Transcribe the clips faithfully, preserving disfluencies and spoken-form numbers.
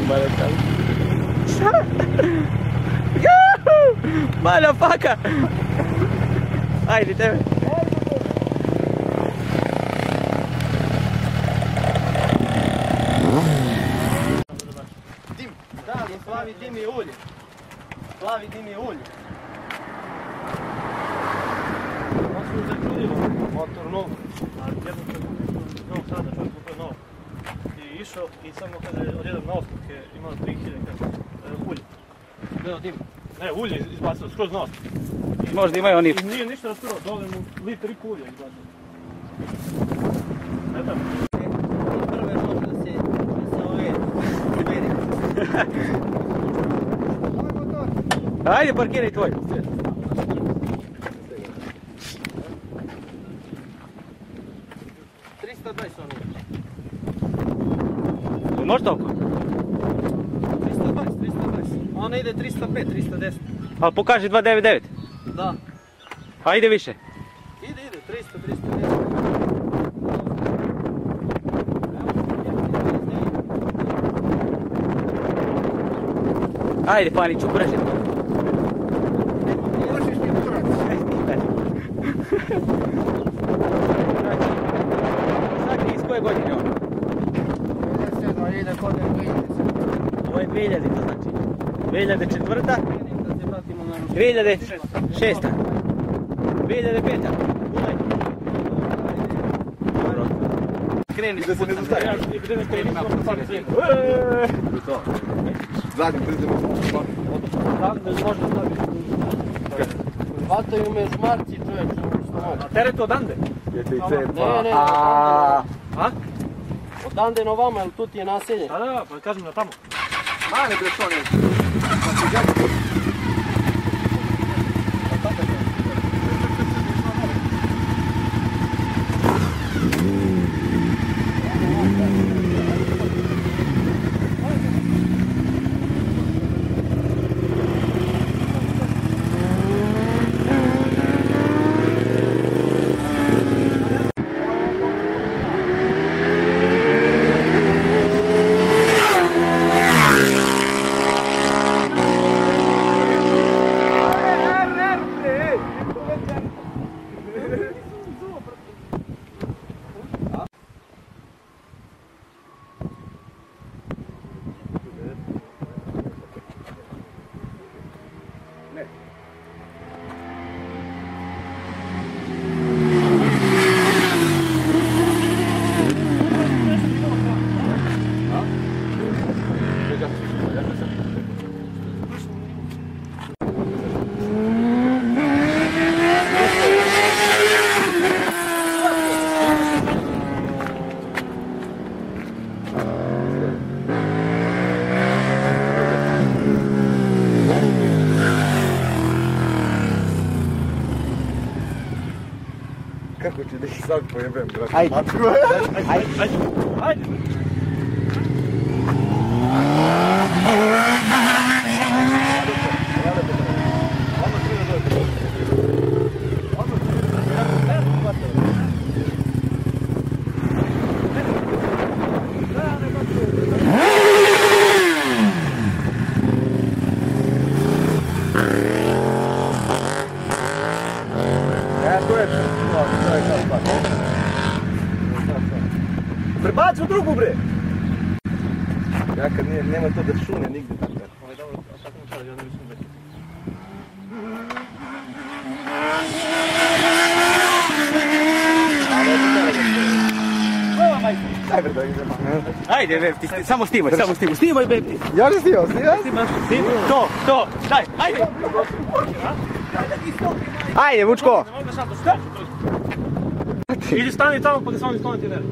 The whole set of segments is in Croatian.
Motherfucker! Ajde, tebe! Dim! Da, plavi dim je ulje. Plavi dim je ulje. On su začudilo motor nov. A jednostavno novog sada čovjek kupio nov. I išao i samo kaže odjedan na ostok je imao tri hiljade ulje. Gledao dim. Ne, ulje izbacilo, skroz nos. Možda imaju oni... I nije ništa raspirao, dole mu litr i pol ulja izbacilo. Ne tako? Prvo je možda da se... da se ove... uveri. Ajde, parkiraj tvoj. trista dvadeset ono. Može toliko? trista dvadeset, trista dvadeset. Ona ide trista pet, trista deset. Ali pokaži dva devet devet. Da. A ide više? Ide, ide, trista, trista deset. Ajde, Paniću, brže. Možeš mi povrati. Svaki iz koje godine on? Ovo je dvije hiljade, to znači. dvije hiljade četvrta. dvije hiljade šesta. dvije hiljade peta. Kreni se ne zostaje. Zadnji pridemo. Zadnji da možda staviti. Vataju me žmarci čovječe. A teret odande? Ne, ne. A? Odande na ovamo, jer tu ti je naselje. A da, pa kažem na tamo. Mane bre što ne. Kako ću da ih sad pojebem, brate? Ajde, ajde, ajde, ajde! Prebaci u drugu, bre! Ja kad nije, nema to da šune nigdje tako. Ovo je dobro, a sad mi šali, ja ne mislim da će. Daj bre da idemo. Ajde, Beb, ti samo stimaj, samo stimaj, stimaj, Beb. Ja ne stimam, stimam? Stimaj, stimaj, to, to, daj, ajde! Ajde, Vučko! Idi stani tamo pa da se oni skloniti veri.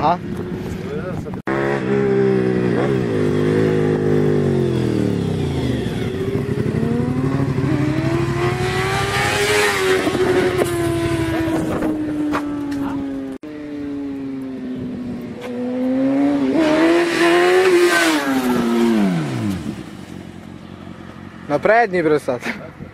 A? Na prednji bre sad.